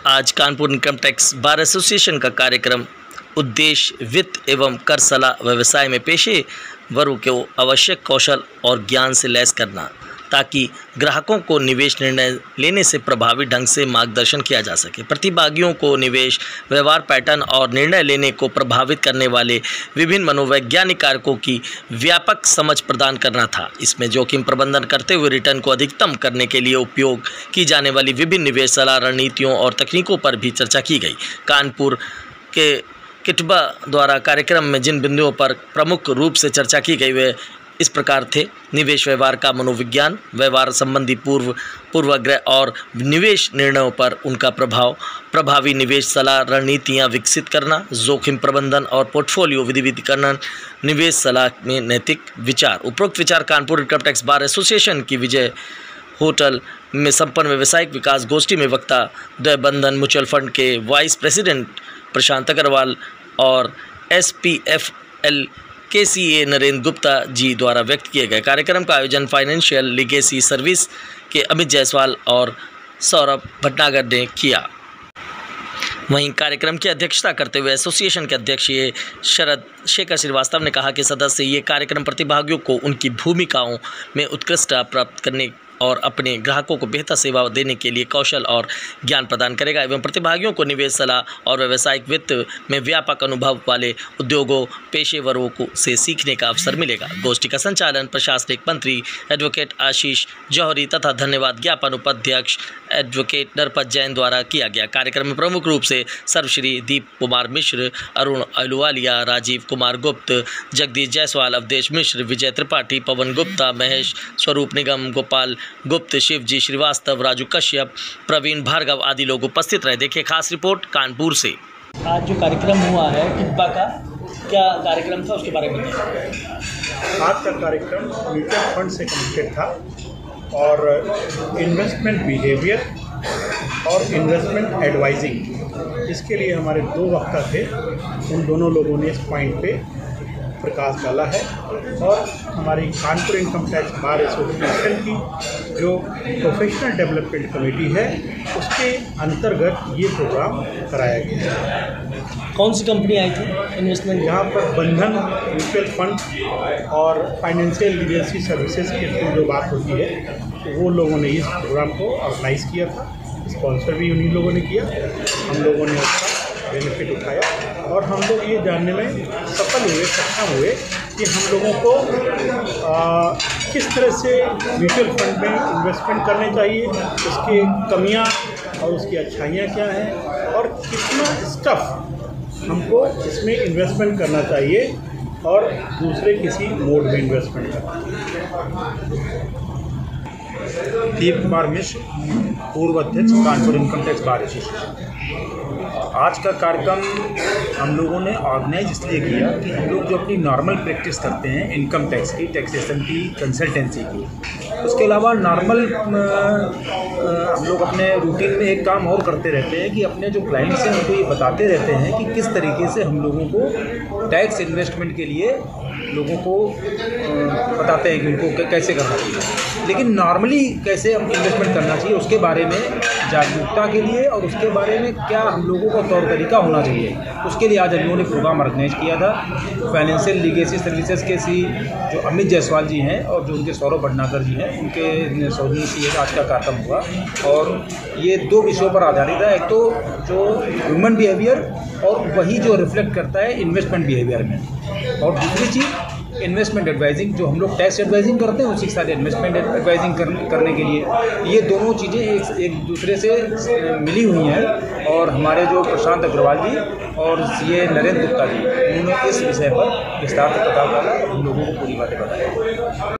आज Kanpur income tax bar association का कार्यक्रम उद्देश्य वित्त एवं कर सलाह व्यवसाय में पेशेवरों को आवश्यक कौशल और ज्ञान से लैस करना, ताकि ग्राहकों को निवेश निर्णय लेने से प्रभावी ढंग से मार्गदर्शन किया जा सके। प्रतिभागियों को निवेश व्यवहार पैटर्न और निर्णय लेने को प्रभावित करने वाले विभिन्न मनोवैज्ञानिक कारकों की व्यापक समझ प्रदान करना था। इसमें जोखिम प्रबंधन करते हुए रिटर्न को अधिकतम करने के लिए उपयोग की जाने वाली विभिन्न निवेश सलाह रणनीतियों और तकनीकों पर भी चर्चा की गई। कानपुर के किटबा द्वारा कार्यक्रम में जिन बिंदुओं पर प्रमुख रूप से चर्चा की गई वे इस प्रकार थे: निवेश व्यवहार का मनोविज्ञान, व्यवहार संबंधी पूर्वाग्रह और निवेश निर्णयों पर उनका प्रभाव, प्रभावी निवेश सलाह रणनीतियाँ विकसित करना, जोखिम प्रबंधन और पोर्टफोलियो विविधीकरण, निवेश सलाह में नैतिक विचार। उपरोक्त विचार Kanpur income tax bar association की विजय होटल में संपन्न व्यावसायिक विकास गोष्ठी में वक्ता द्वय बंधन म्यूचुअल फंड के वाइस प्रेसिडेंट प्रशांत अग्रवाल और SPFL KCA नरेंद्र गुप्ता जी द्वारा व्यक्त किए गए। कार्यक्रम का आयोजन फाइनेंशियल लीगेसी सर्विस के अमित जायसवाल और सौरभ भटनागर ने किया। वहीं कार्यक्रम की अध्यक्षता करते हुए एसोसिएशन के अध्यक्ष शरद शेखर श्रीवास्तव ने कहा कि सदस्य ये कार्यक्रम प्रतिभागियों को उनकी भूमिकाओं में उत्कृष्टता प्राप्त करने और अपने ग्राहकों को बेहतर सेवा देने के लिए कौशल और ज्ञान प्रदान करेगा एवं प्रतिभागियों को निवेश सलाह और व्यावसायिक वित्त में व्यापक अनुभव वाले उद्योगों पेशेवरों को से सीखने का अवसर मिलेगा। गोष्ठी का संचालन प्रशासनिक मंत्री एडवोकेट आशीष जौहरी तथा धन्यवाद ज्ञापन उपाध्यक्ष एडवोकेट नरपत जैन द्वारा किया गया। कार्यक्रम में प्रमुख रूप से सर्वश्री दीप कुमार मिश्र, अरुण अहलुवालिया, राजीव कुमार गुप्त, जगदीश जायसवाल, अवधेश मिश्र, विजय त्रिपाठी, पवन गुप्ता, महेश स्वरूप निगम, गोपाल गुप्त, शिवजी श्रीवास्तव, राजू कश्यप, प्रवीण भार्गव आदि लोग उपस्थित रहे। देखिए खास रिपोर्ट कानपुर से। आज जो कार्यक्रम हुआ है किटबा का, क्या कार्यक्रम था उसके बारे में बताइए। आज का कार्यक्रम म्यूचुअल फंड से कनेक्टेड था और इन्वेस्टमेंट बिहेवियर और इन्वेस्टमेंट एडवाइजिंग, इसके लिए हमारे दो वक्ता थे। उन दोनों लोगों ने इस पॉइंट पे प्रकाश डाला है और हमारी Kanpur income tax bar association की जो प्रोफेशनल डेवलपमेंट कमेटी है उसके अंतर्गत ये प्रोग्राम कराया गया है। कौन सी कंपनी आई थी इन्वेस्टमेंट? यहाँ पर बंधन म्यूचुअल फंड और फाइनेंशियल लीगेसी सर्विसेज के थ्रू जो बात होती है वो लोगों ने इस प्रोग्राम को ऑर्गेनाइज़ किया था। स्पॉन्सर भी उन्हीं लोगों ने किया। हम लोगों ने उसका बेनिफिट उठाया और हम लोग ये जानने में सक्षम हुए कि हम लोगों को किस तरह से म्यूचुअल फंड में इन्वेस्टमेंट करने चाहिए, उसकी कमियां और उसकी अच्छाइयां क्या हैं और कितना स्टफ हमको इसमें इन्वेस्टमेंट करना चाहिए और दूसरे किसी मोड में इन्वेस्टमेंट करना चाहिए। दीप कुमार मिश्र, पूर्व अध्यक्ष Kanpur income tax bar association. आज का कार्यक्रम हम लोगों ने ऑर्गेनाइज इसलिए किया कि हम लोग जो अपनी नॉर्मल प्रैक्टिस करते हैं इनकम टैक्स की, टैक्सेशन की, कंसल्टेंसी की, उसके अलावा नॉर्मल हम लोग अपने रूटीन में एक काम और करते रहते हैं कि अपने जो क्लाइंट्स हैं उनको ये बताते रहते हैं कि किस तरीके से हम लोगों को टैक्स इन्वेस्टमेंट के लिए लोगों को बताते हैं कि उनको कैसे करना चाहिए, लेकिन नॉर्मली कैसे हम इन्वेस्टमेंट करना चाहिए उसके बारे में जागरूकता के लिए और उसके बारे में क्या हम लोगों का तौर तरीका होना चाहिए, उसके लिए आज हम लोगों ने प्रोग्राम ऑर्गेनाइज किया था। फाइनेंशियल लीगेसी सर्विसेज के जो अमित जायसवाल जी हैं और जो उनके सौरभ भटनागर जी हैं, उनके सौजन्य से ये आज का कार्यक्रम हुआ और ये दो विषयों पर आधारित है। एक तो जो ह्यूमन बिहेवियर और वही जो रिफ्लेक्ट करता है इन्वेस्टमेंट बिहेवियर में, और दूसरी चीज़ इन्वेस्टमेंट एडवाइजिंग, जो हम लोग टैक्स एडवाइजिंग करते हैं उसी के साथ इन्वेस्टमेंट एडवाइजिंग करने के लिए ये दोनों चीज़ें एक दूसरे से मिली हुई हैं। और हमारे जो प्रशांत अग्रवाल जी और ये नरेंद्र गुप्ता जी, उन्होंने इस विषय पर विस्तार से पता डाला और हम लोगों को पूरी बातें बताई।